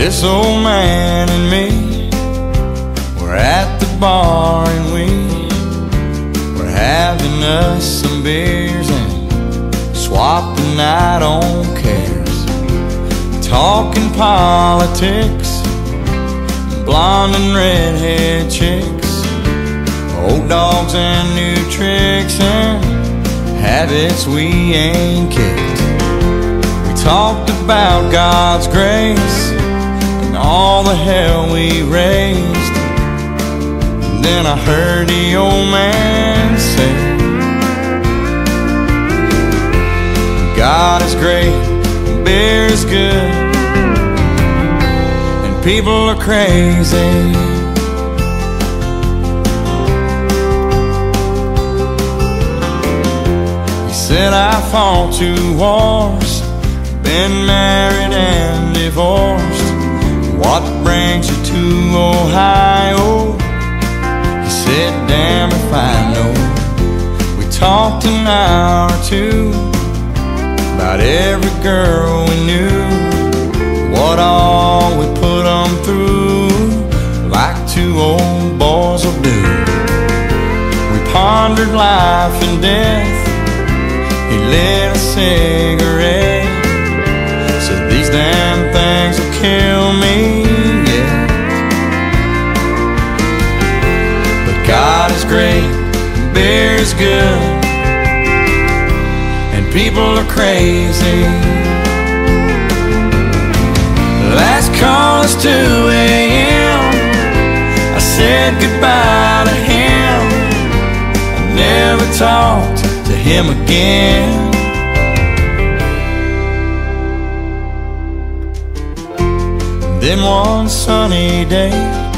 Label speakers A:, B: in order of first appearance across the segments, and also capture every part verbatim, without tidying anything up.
A: this old man and me were at the bar, and we were having us some beers and swapping night on cares, talking politics, blonde and redhead chicks, old dogs and new tricks, and habits we ain't kicked. We talked about God's grace and all the hell we raised. And then I heard the old man say, God is great, and beer is good, and people are crazy. He said, I fought two wars, been married and divorced. What brings you to Ohio? He said, damn if I know. We talked an hour or two about every girl we knew, what all we put them through, like two old boys will do. We pondered life and death. He lit a cigarette, said these damn things will kill me, yeah. But God is great, beer is good, and people are crazy. Last call is two A M I said goodbye to him. I never talked to him again. Then one sunny day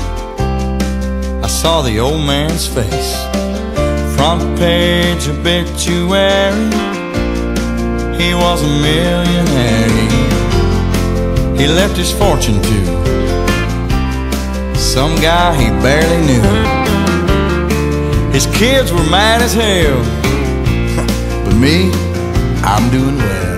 A: I saw the old man's face, front page obituary. He was a millionaire. He left his fortune to some guy he barely knew. His kids were mad as hell, but me, I'm doing well.